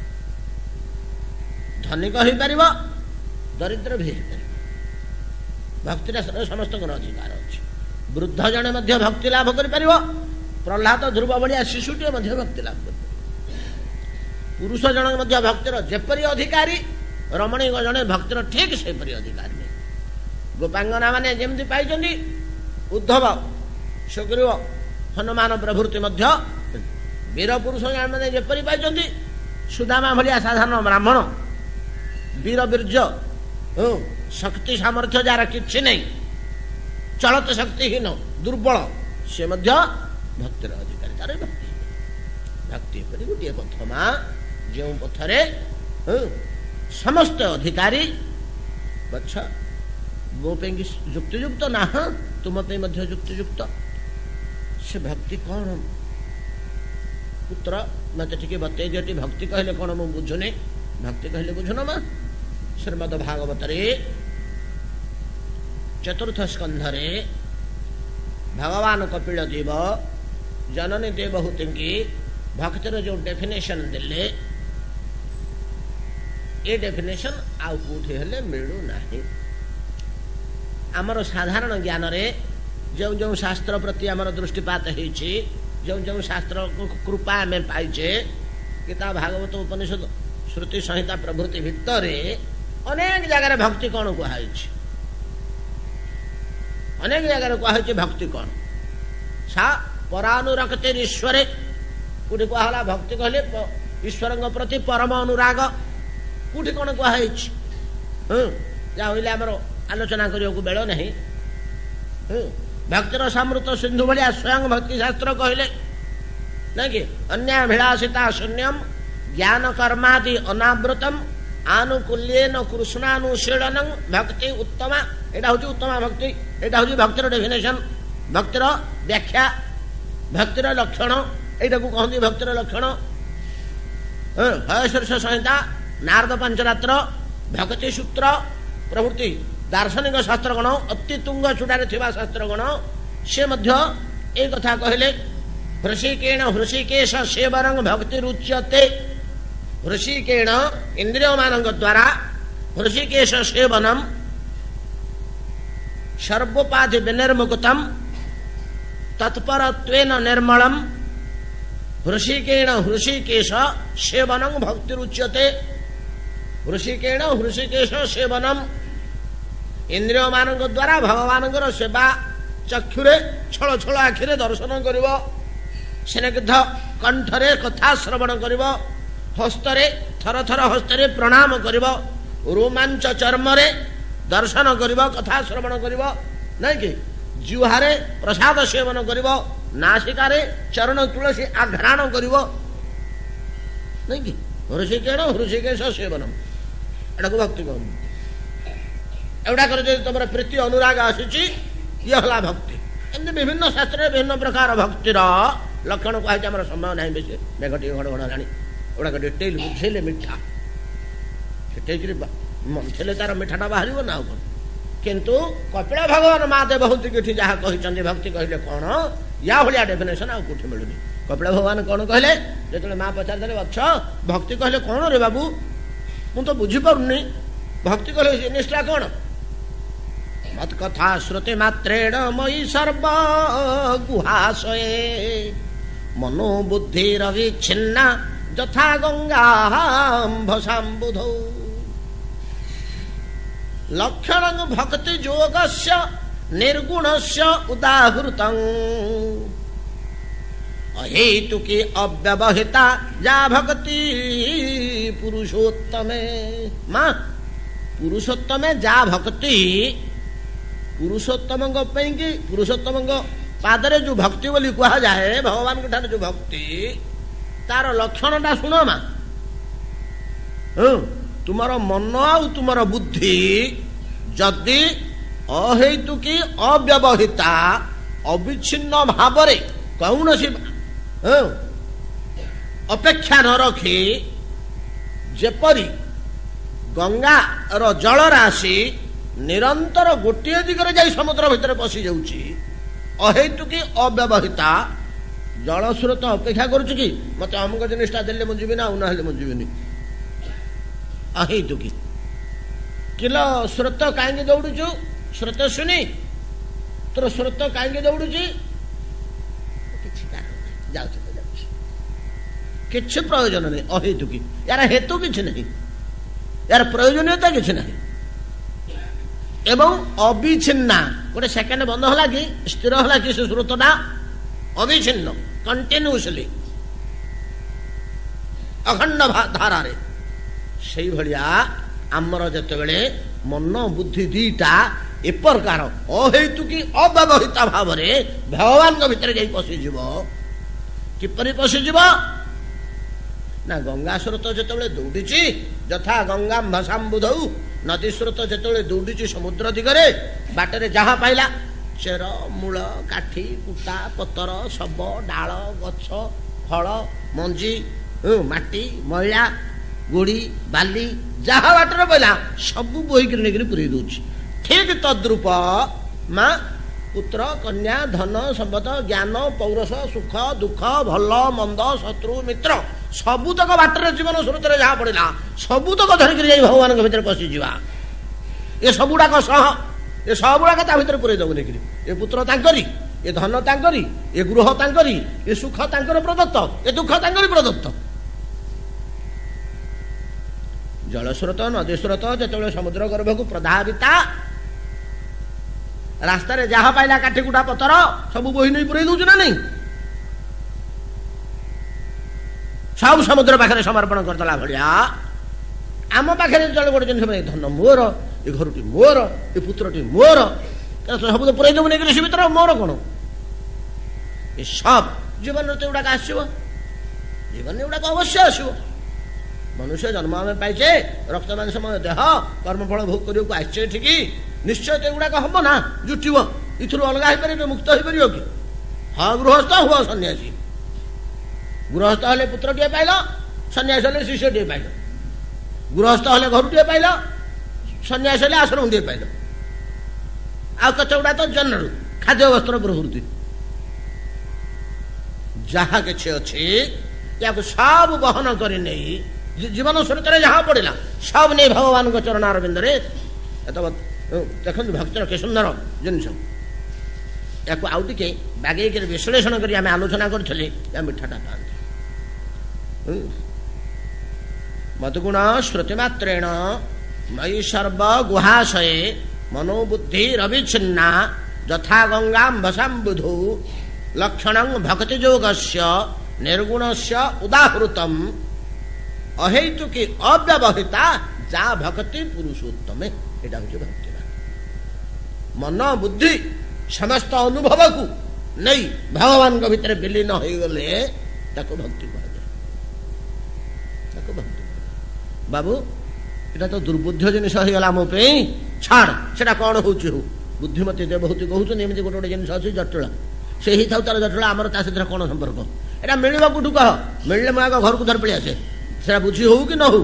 ଧନିକ ହେଇପାରିବ, ଦରିଦ୍ର ବି ହେଇପାରିବ। ଭକ୍ତିରେ ସମସ୍ତଙ୍କର ଅଧିକାର ଅଛି। ବୃଦ୍ଧ ଜଣେ ମଧ୍ୟ ଭକ୍ତି ଲାଭ କରିପାରିବ। ପ୍ରହ୍ଲାଦ ଧ୍ରୁବ ଭଳିଆ ଶିଶୁଟିଏ ମଧ୍ୟ ଭକ୍ତି ଲାଭ କରିପାରିବ। ପୁରୁଷ ଜଣେ ମଧ୍ୟ ଭକ୍ତିର ଯେପରି ଅଧିକାରୀ, ରମଣୀକ ଜଣେ ଭକ୍ତିର ଠିକ ସେପରି ଅଧିକାରୀ ନେଇ। ଗୋପାଙ୍ଗନା ମାନେ ଯେମିତି ପାଇଛନ୍ତି, ଉଦ୍ଧବ, ସୁଗ୍ରୀବ, ହନୁମାନ ପ୍ରଭୃତି ମଧ୍ୟ ବୀର ପୁରୁଷ ମାନେ ଯେପରି ପାଇଛନ୍ତି, ସୁଦାମା ଭଳିଆ ସାଧାରଣ ବ୍ରାହ୍ମଣ, ବୀର ବୀର୍ଯ୍ୟ, ଶକ୍ତି ସାମର୍ଥ୍ୟ ଯାହାର କିଛି ନାହିଁ, ଚଳତ ଶକ୍ତିହୀନ, ଦୁର୍ବଳ, ସେ ମଧ୍ୟ ଭକ୍ତିର ଅଧିକାରୀ। ତାର ଭକ୍ତି ଭକ୍ତି ଏପରି ଗୋଟିଏ ପଥ ମା, ଯେଉଁ ପଥରେ ସମସ୍ତ ଅଧିକାରୀ। ବତ୍ସ ମୋ ପାଇଁ ଯୁକ୍ତିଯୁକ୍ତ ନା? ତୁମ ପାଇଁ ମଧ୍ୟ ଯୁକ୍ତିଯୁକ୍ତ। ସେ ଭକ୍ତି କ'ଣ? ପୁତ୍ର ମତେ ଟିକେ ବତେଇ ଦିଅଟି, ଭକ୍ତି କହିଲେ କ'ଣ ମୁଁ ବୁଝୁନି। ଭକ୍ତି କହିଲେ ବୁଝୁନ ମା? ଶ୍ରୀମଦ ଭାଗବତରେ 4th ସ୍କନ୍ଧରେ ଭଗବାନ କପିଳ ଦେବ ଜନନୀ ଦେବହୂତିଙ୍କି ଭକ୍ତିର ଯେଉଁ ଡେଫିନେସନ ଦେଲେ, ଏ ଡେଫିନେସନ ଆଉ କୋଉଠି ହେଲେ ମିଳୁନାହିଁ। ଆମର ସାଧାରଣ ଜ୍ଞାନରେ ଯେଉଁ ଯେଉଁ ଶାସ୍ତ୍ର ପ୍ରତି ଆମର ଦୃଷ୍ଟିପାତ ହେଇଛି, ଯେଉଁ ଯେଉଁ ଶାସ୍ତ୍ର କୃପା ଆମେ ପାଇଛେ, ଗୀତା, ଭାଗବତ, ଉପନିଷଦ, ଶ୍ରୁତି ସଂହିତା ପ୍ରଭୃତି ଭିତରେ ଅନେକ ଜାଗାରେ ଭକ୍ତି କ'ଣ କୁହାଯାଇଛି। ଅନେକ ଜାଗାରେ କୁହାଯାଇଛି ଭକ୍ତି କ'ଣ? ସା ପରାନୁରକ୍ତିର୍ ଈଶ୍ୱରେ। କୋଉଠି କୁହାହେଲା ଭକ୍ତି କହିଲେ ଈଶ୍ୱରଙ୍କ ପ୍ରତି ପରମ ଅନୁରାଗ। କୋଉଠି କ'ଣ କୁହାଯାଇଛି? ଯାହା ହଇଲେ ଆମର ଆଲୋଚନା କରିବାକୁ ବେଳ ନାହିଁ। ଭକ୍ତିର ସମୃତ ସିନ୍ଧୁ ଭଳିଆ ସ୍ୱୟଂ ଭକ୍ତି ଶାସ୍ତ୍ର କହିଲେ ନାଇଁ କି? ଅନ୍ୟାଭିଳାଷିତା ଶୂନ୍ୟମ୍ ଜ୍ଞାନ କର୍ମାଦି ଅନାବୃତମ୍ ଆନୁକୂଲ୍ୟେନ କୃଷ୍ଣାନୁଶୀଳନଂ ଭକ୍ତି ଉତ୍ତମା। ଏଇଟା ହଉଛି ଉତ୍ତମା ଭକ୍ତି। ଏଇଟା ହଉଛି ଭକ୍ତିର ଡେଫିନେସନ, ଭକ୍ତିର ବ୍ୟାଖ୍ୟା, ଭକ୍ତିର ଲକ୍ଷଣ। ଏଇଟାକୁ କହନ୍ତି ଭକ୍ତିର ଲକ୍ଷଣ। ହୟଶୀର୍ଷ ସଂହିତା, ନାରଦ ପଞ୍ଚରାତ୍ର, ଭକ୍ତି ସୂତ୍ର ପ୍ରଭୃତି ଦାର୍ଶନିକ ଶାସ୍ତ୍ରଗଣ, ଅତି ତୁଙ୍ଗ ଚୂଡ଼ାରେ ଥିବା ଶାସ୍ତ୍ରଗଣ, ସେ ମଧ୍ୟ ଏଇ କଥା କହିଲେ। ହୃଷିକେଣ ହୃଷିକେଶ ସେବରଂ ଭକ୍ତି ରୁଚ୍ୟତେ। ହୃଷିକେଣ ଇନ୍ଦ୍ରିୟ ମାନଙ୍କ ଦ୍ୱାରା ହୃଷିକେଶ ସେବନମ୍ ସର୍ବୋପାଧି ବିନିର୍ମୁକ୍ତମ୍ ତତ୍ପରତ୍ୱେନ ନିର୍ମଳମ୍। ହୃଷିକେଣ ହୃଷିକେଶ ସେବନଂ ଭକ୍ତି ରୁଚ୍ୟତେ। ହୃଷିକେଣ ହୃଷିକେଶ ସେବନମ୍, ଇନ୍ଦ୍ରିୟ ମାନଙ୍କ ଦ୍ୱାରା ଭଗବାନଙ୍କର ସେବା ଚକ୍ଷୁରେ ଛଳ ଛଳ ଆଖିରେ ଦର୍ଶନ କରିବ, ସ୍ନିଗ୍ଧ କଣ୍ଠରେ କଥା ଶ୍ରବଣ କରିବ, ହସ୍ତରେ ଥର ଥର ହସ୍ତରେ ପ୍ରଣାମ କରିବ, ରୋମାଞ୍ଚ ଚର୍ମରେ ଦର୍ଶନ କରିବ, କଥା ଶ୍ରବଣ କରିବ, ନାଇଁ କି? ଜିହ୍ୱାରେ ପ୍ରସାଦ ସେବନ କରିବ, ନାସିକାରେ ଚରଣ ତୁଳସୀ ଆଘ୍ରାଣ କରିବ, ନାଇଁ କି? ହୃଷିକେଣ ହୃଷିକେଶ ସେବନମ୍, ଏଟାକୁ ଭକ୍ତି କହନ୍ତି। ଏଗୁଡ଼ାକର ଯଦି ତମର ପ୍ରୀତି ଅନୁରାଗ ଆସିଛି, ଇଏ ହେଲା ଭକ୍ତି। ଏମିତି ବିଭିନ୍ନ ଶାସ୍ତ୍ରରେ ବିଭିନ୍ନ ପ୍ରକାର ଭକ୍ତିର ଲକ୍ଷଣ କୁହାଯାଇଛି। ଆମର ସମୟ ନାହିଁ ବେଶୀ, ମେଘ ଟିକେ ଘଡ଼ଘଡ଼ ହେଲାଣି, ଗୁଡ଼ାକ ଡିଟେଲ ବୁଝେଇଲେ ମିଠା ଫିଟେଇକିରି ଥିଲେ ତାର ମିଠାଟା ବାହାରିବ ନା ଆଉ କ'ଣ। କିନ୍ତୁ କପିଳ ଭଗବାନ ମହାଦେବ ହନ୍ତି ଏଠି ଯାହା କହିଛନ୍ତି ଭକ୍ତି କହିଲେ କ'ଣ, ୟା ଭଳିଆ ଡେଫିନେସନ ଆଉ କୋଉଠି ମିଳୁନି। କପିଳ ଭଗବାନ କ'ଣ କହିଲେ, ଯେତେବେଳେ ମା ପଚାରିଦେଲେ ବତ୍ସ ଭକ୍ତି କହିଲେ କ'ଣ ରେ ବାବୁ, ମୁଁ ତ ବୁଝିପାରୁନି, ଭକ୍ତି କହିଲେ ଜିନିଷଟା କ'ଣ? ମତ୍ କଥା ଶ୍ରୁତି ମାତ୍ରେଣ ମୟି ସର୍ବ ଗୁହାଶଏ ମନୋ ବୁଦ୍ଧିର ବିଚ୍ଛିନ୍ନା ଯଥା ଗଙ୍ଗାମ୍ଭସାମ୍ବୁଧୌ ଲକ୍ଷଣଂ ଭକ୍ତି ଯୋଗସ୍ୟ ନିର୍ଗୁଣସ୍ୟ ଉଦାହୃତଂ ଅହେତୁକି ଅବ୍ୟବହିତା ଯା ଭକ୍ତି ପୁରୁଷୋତ୍ତମେ। ମା ପୁରୁଷୋତ୍ତମେ ଯା ଭକ୍ତି, ପୁରୁଷୋତ୍ତମଙ୍କ ପାଇଁକି ପୁରୁଷୋତ୍ତମଙ୍କ ପାଦରେ ଯୋଉ ଭକ୍ତି ବୋଲି କୁହାଯାଏ, ଭଗବାନଙ୍କ ଠାରେ ଯୋଉ ଭକ୍ତି ତାର ଲକ୍ଷଣଟା ଶୁଣ ମା। ତୁମର ମନ ଆଉ ତୁମର ବୁଦ୍ଧି ଯଦି ଅହେତୁକି ଅବ୍ୟବହିତା ଅବିଚ୍ଛିନ୍ନ ଭାବରେ କୌଣସି ଅପେକ୍ଷା ନ ରଖି, ଯେପରି ଗଙ୍ଗାର ଜଳରାଶି ନିରନ୍ତର ଗୋଟିଏ ଦିଗରେ ଯାଇ ସମୁଦ୍ର ଭିତରେ ପଶି ଯାଉଛି, ଅହେତୁକି ଅବ୍ୟବହିତା ଜଳ ସ୍ରୋତ ଅପେକ୍ଷା କରୁଛି କି ମତେ ଅମୁକ ଜିନିଷଟା ଦେଲେ ମୁଁ ଯିବି ନା, ଆଉ ନହେଲେ ମୁଁ ଯିବିନି। ଅହେତୁକି କିଲୋ ସ୍ରୋତ କାହିଁକି ଦୌଡୁଛୁ, ସ୍ରୋତ ଶୁଣି ତୋର ସ୍ରୋତ କାହିଁକି ଦୌଡୁଛି, କିଛି କାରଣ ନାହିଁ, ଯାଉଛି ତ ଯାଉଛି, କିଛି ପ୍ରୟୋଜନ ନାହିଁ। ଅହେତୁକି ୟାର ହେତୁ କିଛି ନାହିଁ, ୟାର ପ୍ରୟୋଜନୀୟତା କିଛି ନାହିଁ। ଏବଂ ଅବିଚ୍ଛିନ୍ନା, ଗୋଟେ ସେକେଣ୍ଡ ବନ୍ଦ ହେଲା କି ସ୍ଥିର ହେଲା କି ସେ ସ୍ରୋତଟା, ଅବିଚ୍ଛିନ୍ନ କଣ୍ଟିନ୍ୟୁସଲି ଅଖଣ୍ଡ ଧାରାରେ। ସେଇଭଳିଆ ଆମର ଯେତେବେଳେ ମନ ବୁଦ୍ଧି ଦିଟା ଏ ପ୍ରକାର ଅହେତୁକି ଅବ୍ୟବହିତ ଭାବରେ ଭଗବାନଙ୍କ ଭିତରେ ଯାଇ ପଶିଯିବ, କିପରି ପଶିଯିବ ନା, ଗଙ୍ଗା ସ୍ରୋତ ଯେତେବେଳେ ଦୌଡ଼ିଛି ଯଥା ଗଙ୍ଗା ଭସାମ୍ବୁଧୌ, ନଦୀ ସ୍ରୋତ ଯେତେବେଳେ ଦୌଡ଼ିଛି ସମୁଦ୍ର ଦିଗରେ, ବାଟରେ ଯାହା ପାଇଲା ଚେର ମୂଳ କାଠି କୁଟା ପତର ଶବ ଡାଳ ଗଛ ଫଳ ମଞ୍ଜି ମାଟି ମଇଳା ଗୋଡ଼ି ବାଲି ଯାହା ବାଟରେ ପଇଲା ସବୁ ବୋହିକିରି ନେଇକିରି ପୁରେଇ ଦଉଛି। ଠିକ ତଦ୍ରୂପ ମା ପୁତ୍ର କନ୍ୟା ଧନ ସମ୍ପଦ ଜ୍ଞାନ ପୌରଷ ସୁଖ ଦୁଃଖ ଭଲ ମନ୍ଦ ଶତ୍ରୁ ମିତ୍ର ସବୁତକ ବାଟରେ ଜୀବନ ସ୍ରୋତରେ ଯାହା ପଡ଼ିଲା ସବୁତକ ଧରିକିରି ଯାଇ ଭଗବାନଙ୍କ ଭିତରେ ପଶିଯିବା। ଏ ସବୁଗୁଡାକ ସହ ଏ ସବୁଗୁଡାକ ତା ଭିତରେ ପୁରେଇ ଦବ ନେଇକିରି। ଏ ପୁତ୍ର ତାଙ୍କରି, ଏ ଧନ ତାଙ୍କରି, ଏ ଗୃହ ତାଙ୍କରି, ଏ ସୁଖ ତାଙ୍କର ପ୍ରଦତ୍ତ, ଏ ଦୁଃଖ ତାଙ୍କରି ପ୍ରଦତ୍ତ। ଜଳସ୍ରୋତ ନଦୀ ସ୍ରୋତ ଯେତେବେଳେ ସମୁଦ୍ର ଗର୍ଭକୁ ପ୍ରଧାବିତା, ରାସ୍ତାରେ ଯାହା ପାଇଲା କାଠି କୁଟା ପତର ସବୁ ବୋହି ନେଇ ପୁରେଇ ଦଉଛି ନା ନାଇଁ, ସବୁ ସମୁଦ୍ର ପାଖରେ ସମର୍ପଣ କରିଦେଲା ଭଳିଆ ଆମ ପାଖରେ ଯେତେବେଳେ ଗୋଟେ ଜିନିଷ, ଏ ଧନ ମୋର, ଏ ଘରଟି ମୋର, ଏ ପୁତ୍ରଟି ମୋର, ସବୁ ତ ପୁରେଇ ଦେବୁ ନେଇକରି ସେ ଭିତରେ ମୋର କଣ? ଏ ସବ ଜୀବନରେ ତ ଏଗୁଡାକ ଆସିବ, ଜୀବନରେ ଏଗୁଡାକ ଅବଶ୍ୟ ଆସିବ। ମନୁଷ୍ୟ ଜନ୍ମ ଆମେ ପାଇଛେ, ରକ୍ତ ମାଂସମୟ ଦେହ, କର୍ମଫଳ ଭୋଗ କରିବାକୁ ଆସିଛେ ଏଠିକି, ନିଶ୍ଚୟ ତ ଏଗୁଡାକ ହବ ନା, ଜୁଟିବ। ଏଥିରୁ ଅଲଗା ହେଇପାରିବେ, ମୁକ୍ତ ହେଇପାରିବ କି? ହଁ ଗୃହସ୍ଥ ହୁଅ ସନ୍ନ୍ୟାସୀ, ଗୃହସ୍ଥ ହେଲେ ପୁତ୍ରଟିଏ ପାଇଲ, ସନ୍ନ୍ୟାସ ହେଲେ ଶିଷ୍ୟଟିଏ ପାଇଲ, ଗୃହସ୍ଥ ହେଲେ ଘରୁଟିଏ ପାଇଲ, ସନ୍ନ୍ୟାସ ହେଲେ ଆଶ୍ରମଟିଏ ପାଇଲ। ଆଉ କେତେ ଗୁଡା ତ ଜନ୍ମରୁ ଖାଦ୍ୟ ବସ୍ତ୍ର ପ୍ରଭୃତି ଯାହା କିଛି ଅଛି ୟାକୁ ସବୁ ବହନ କରି ନେଇ ଜୀବନ ସ୍ରୋତରେ ଯାହା ପଡିଲା ସବୁ ନେଇ ଭଗବାନଙ୍କ ଚରଣ ଅରବିନ୍ଦରେ ଦେଖନ୍ତୁ। ଭକ୍ତିର କି ସୁନ୍ଦର ଜିନିଷ, ୟାକୁ ଆଉ ଟିକେ ବାଗେଇକିରି ବିଶ୍ଳେଷଣ କରି ଆମେ ଆଲୋଚନା କରିଥିଲେ ୟା ମିଠାଟା ପାଆନ୍ତି। ମଦ୍ଗୁଣ ଶ୍ରୁତିମାତ୍ରେଣ ମୟି ସର୍ବ ଗୁହାଶଏ ମନୋବୁଦ୍ଧି ରବିଚ୍ଛିନ୍ନା ଯଥା ଗଙ୍ଗାମ୍ଭସାମ୍ବୁଧୌ ଲକ୍ଷଣଂ ଭକ୍ତି ଯୋଗସ୍ୟ ନିର୍ଗୁଣସ୍ୟ ଉଦାହୃତମ୍ ଅହେତୁକି ଅବ୍ୟବହିତା ଯା ଭକ୍ତି ପୁରୁଷୋତ୍ତମେ। ଏଇଟା ହଉଛି ଭକ୍ତି। ମନ ବୁଦ୍ଧି ସମସ୍ତ ଅନୁଭବକୁ ନେଇ ଭଗବାନଙ୍କ ଭିତରେ ବିଲୀନ ହୋଇଗଲେ ତାକୁ ଭକ୍ତି କୁହାଯାଏ, ତାକୁ ଭକ୍ତି କୁହାଯାଏ। ବାବୁ ଏଇଟା ତ ଦୁର୍ବୁଦ୍ଧ ଜିନିଷ ହେଇଗଲା ମୋ ପାଇଁ, ଛାଡ ସେଟା କଣ ହଉଛି ହଉ, ବୁଦ୍ଧିମତୀ ଦେବହୂତି କହୁଛନ୍ତି ଏମିତି ଗୋଟେ ଗୋଟେ ଜିନିଷ ଅଛି ଜଟିଳ, ସେ ହେଇଥାଉ ତାର ଜଟିଳ, ଆମର ତା ସେଥିରେ କ'ଣ ସମ୍ପର୍କ? ଏଇଟା ମିଳିବ କୋଉଠୁ କହ? ମିଳିଲେ ମୁଁ ଆଗ ଘରକୁ ଧରି ପଳେଇ ଆସେ, ସେଟା ବୁଝି ହଉ କି ନ ହଉ,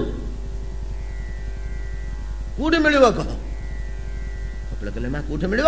କୋଉଠି ମିଳିବ କହ? କପିଳ କହିଲେ ମା କୋଉଠି ମିଳିବ?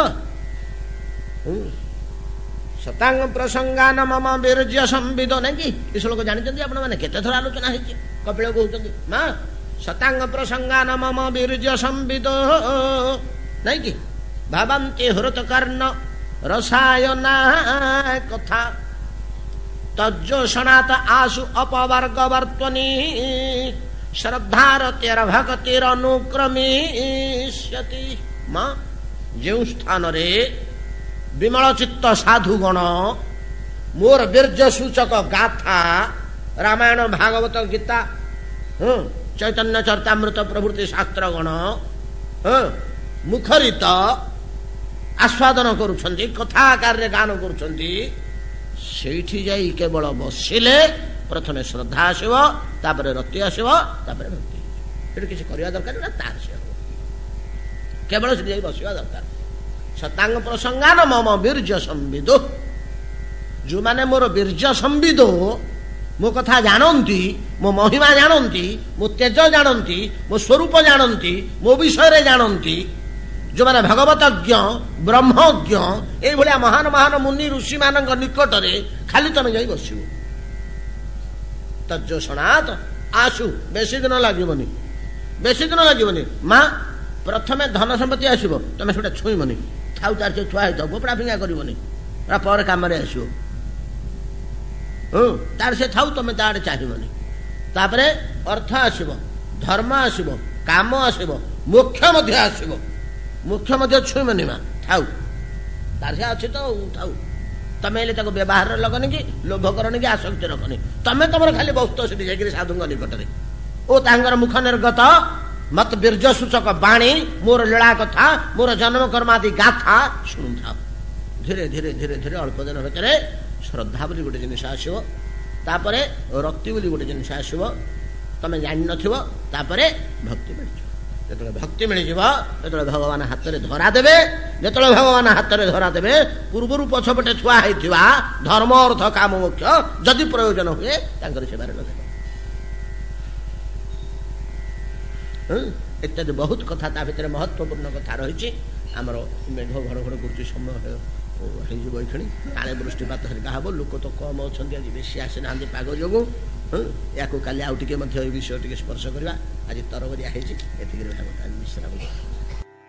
ଶତାଙ୍ଗ ପ୍ରସଙ୍ଗାନ ମମ ବୀର୍ଯ୍ୟ ସମ୍ବିଦ, ନାଇଁ କି ଏ ଶ୍ଲୋକ ଜାଣିଛନ୍ତି ଆପଣ ମାନେ? କେତେଥର ଆଲୋଚନା ହେଇଛି। କପିଳ କହୁଛନ୍ତି ମା ଶତାଙ୍ଗ ପ୍ରସଙ୍ଗାନ ମମ ବୀର୍ଯ୍ୟ ସମ୍ବିଦ, ନାଇଁ କି ଭାବନ୍ତି ହୃତ କର୍ଣ୍ଣ ରସାୟନା କଥା ତଜ୍ଜୋଷଣାତ ଆଶୁ ଅପବର୍ଗ ବର୍ତ୍ତନୀ ଶ୍ରଦ୍ଧାରତିର ଭଗତିର ଅନୁକ୍ରମିଷ୍ୟତି। ମା ଯେଉଁ ସ୍ଥାନରେ ବିମଳ ଚିତ୍ତ ସାଧୁଗଣ ମୋର ବୀର୍ଯ୍ୟ ସୂଚକ ଗାଥା ରାମାୟଣ ଭାଗବତ ଗୀତା ଚୈତନ୍ୟ ଚରିତାମୃତ ପ୍ରଭୃତି ଶାସ୍ତ୍ରଗଣ ମୁଖରିତ ଆସ୍ୱାଦନ କରୁଛନ୍ତି, କଥା ଆକାରରେ ଗାନ କରୁଛନ୍ତି, ସେଇଠି ଯାଇ କେବଳ ବସିଲେ ପ୍ରଥମେ ଶ୍ରଦ୍ଧା ଆସିବ, ତାପରେ ରତି ଆସିବ, ତାପରେ ଭକ୍ତି। ସେଠି କିଛି କରିବା ଦରକାର ନା, ତାର ସେ ହବ, କେବଳ ସେଠି ଯାଇ ବସିବା ଦରକାର। ଶତାଙ୍ଗ ପ୍ରସଙ୍ଗାନ ମମ ବୀର୍ଯ୍ୟ ସମ୍ବିଦ, ଯୋଉମାନେ ମୋର ବୀର୍ଯ୍ୟ ସମ୍ବିଦ, ମୋ କଥା ଜାଣନ୍ତି, ମୋ ମହିମା ଜାଣନ୍ତି, ମୋ ତେଜ ଜାଣନ୍ତି, ମୋ ସ୍ୱରୂପ ଜାଣନ୍ତି, ମୋ ବିଷୟରେ ଜାଣନ୍ତି, ଯୋଉମାନେ ଭଗବତଜ୍ଞ ବ୍ରହ୍ମଜ୍ଞ, ଏଇଭଳିଆ ମହାନ ମହାନ ମୁନି ଋଷି ମାନଙ୍କ ନିକଟରେ ଖାଲି ତମେ ଯାଇ ବସିବ। ତଜ୍ଜୋଷଣାତ ଆଶୁ, ବେଶୀ ଦିନ ଲାଗିବନି, ବେଶୀ ଦିନ ଲାଗିବନି। ମା ପ୍ରଥମେ ଧନ ସମ୍ପତ୍ତି ଆସିବ, ତମେ ସେଟା ଛୁଇଁବନି, ଥାଉ ତାର ସେ ଛୁଆ ହେଇଥାଉ, ଫୋପଡ଼ା ଫିଙ୍ଗା କରିବନି, ପରେ କାମରେ ଆସିବ। ତାର ସେ ଥାଉ, ତମେ ତା ଆଡେ ଚାହିଁବନି। ତାପରେ ଅର୍ଥ ଆସିବ, ଧର୍ମ ଆସିବ, କାମ ଆସିବ, ମୋକ୍ଷ ମଧ୍ୟ ଆସିବ। ମୋକ୍ଷ ମଧ୍ୟ ଛୁଇଁବନି ମା, ଥାଉ ତାର ସେ ଅଛି ତ ଥାଉ। ତମେ ହେଲେ ତାକୁ ବ୍ୟବହାରରେ ଲଗନି କି ଲୋଭ କରନି କି ଆସକ୍ତି ରଖନି, ତମେ ତମର ଖାଲି ବସ୍ତ ସେଠି ଯାଇକରି ସାଧୁଙ୍କ ନିକଟରେ ଓ ତାଙ୍କର ମୁଖ ନିର୍ଗତ ମତ ବୀର୍ଯ୍ୟ ସୂଚକ ବାଣୀ, ମୋର ଲୀଳା କଥା, ମୋର ଜନ୍ମ କର୍ମାଦି ଗାଥା ଶୁଣୁଥାଉ। ଧୀରେ ଧୀରେ ଧୀରେ ଧୀରେ ଅଳ୍ପ ଦିନ ଭିତରେ ଶ୍ରଦ୍ଧା ବୋଲି ଗୋଟେ ଜିନିଷ ଆସିବ, ତାପରେ ରକ୍ତି ବୋଲି ଗୋଟେ ଜିନିଷ ଆସିବ, ତମେ ଜାଣିନଥିବ, ତାପରେ ଭକ୍ତି ମିଳିଯିବ। ଯେତେବେଳେ ଭକ୍ତି ମିଳିଯିବ, ଯେତେବେଳେ ଭଗବାନ ହାତରେ ଧରା ଦେବେ, ଯେତେବେଳେ ଭଗବାନ ହାତରେ ଧରା ଦେବେ, ପୂର୍ବରୁ ପଛପଟେ ଛୁଆ ହେଇଥିବା ଧର୍ମ ଅର୍ଥ କାମ ମୋକ୍ଷ ଯଦି ପ୍ରୟୋଜନ ହୁଏ, ତାଙ୍କର ସେବାରେ ଲଗେଇବ। ଇତ୍ୟାଦି ବହୁତ କଥା ତା ଭିତରେ ମହତ୍ୱପୂର୍ଣ୍ଣ କଥା ରହିଛି। ଆମର ମେଘ ଘଡ଼ଘଡ଼ କରୁଛି, ସମୟ ହେଇଯିବ ଏଇକ୍ଷଣି, କାଳେ ବୃଷ୍ଟିପାତ ହେରିକା ହବ, ଲୋକ ତ କମ ଅଛନ୍ତି, ଆଜି ବେଶୀ ଆସିନାହାନ୍ତି ପାଗ ଯୋଗୁଁ। ୟାକୁ କାଲି ଆଉ ଟିକେ ମଧ୍ୟ ଏ ବିଷୟ ଟିକେ ସ୍ପର୍ଶ କରିବା। ଆଜି ତରବରିଆ ହେଇଛି, ଏତିକିରେ ବିଶ୍ରାମ।